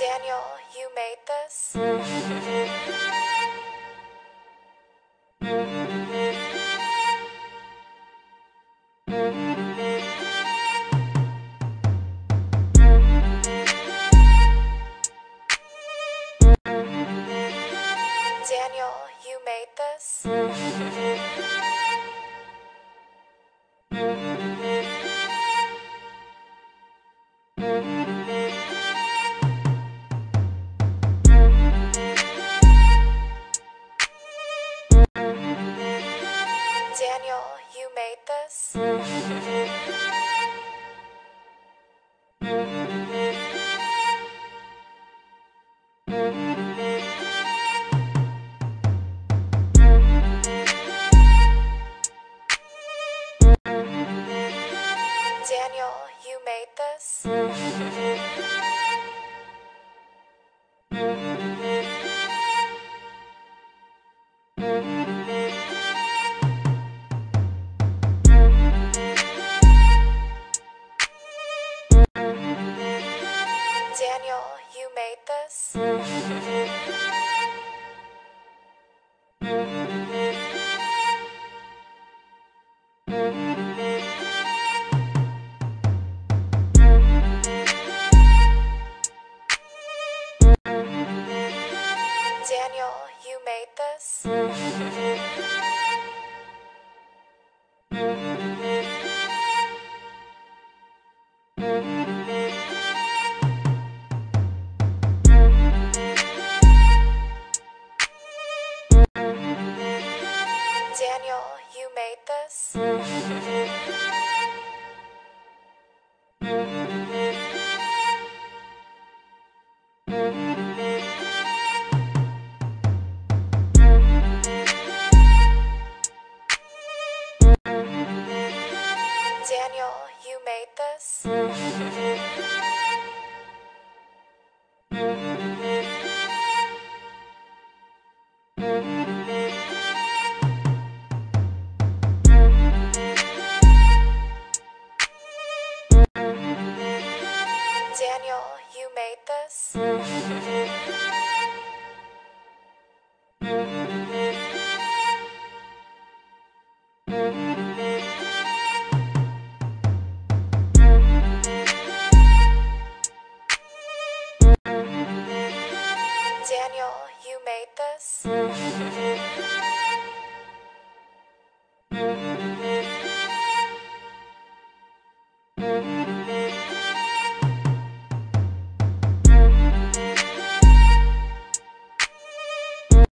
Daniel, you made this? Daniel, you made this? Daniel, you made this? Daniel, you made this? Daniel, you made this? Daniel, you made this? Daniel, you made this? Daniel, you made this? Daniel, you made this?